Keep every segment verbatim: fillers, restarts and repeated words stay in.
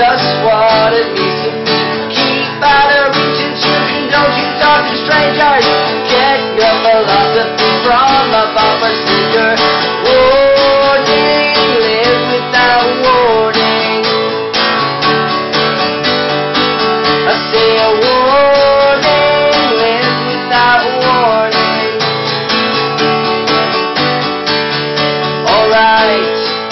just what it means to me. Keep out of reach and children, don't you talk to strangers. Get your philosophy from a bumper sticker. Warning, live without warning. I say a warning, live without warning. Alright.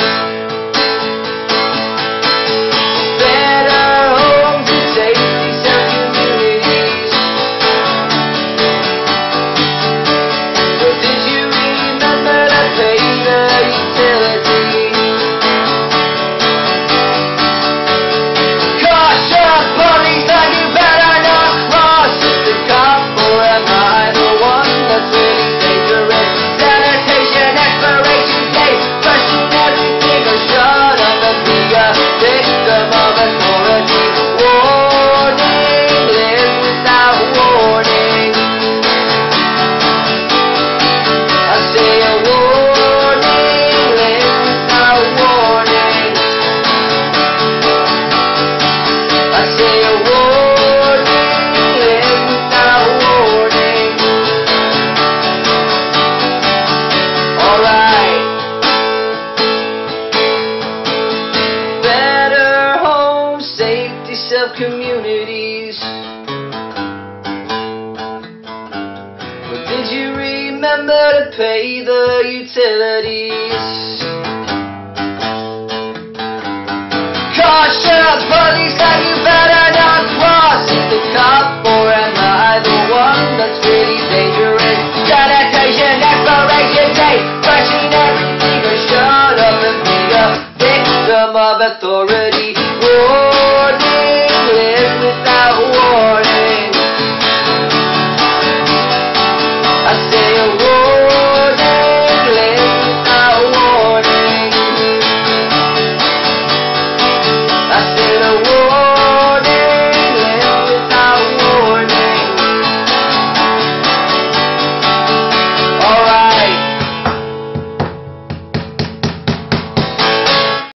Communities. But did you remember to pay the utilities? Caution, police, and you better not cross. Is the cop or am I the one that's really dangerous? Sanitation, expiration date, question everything or shut up and be a victim of authority. Warning, live without war.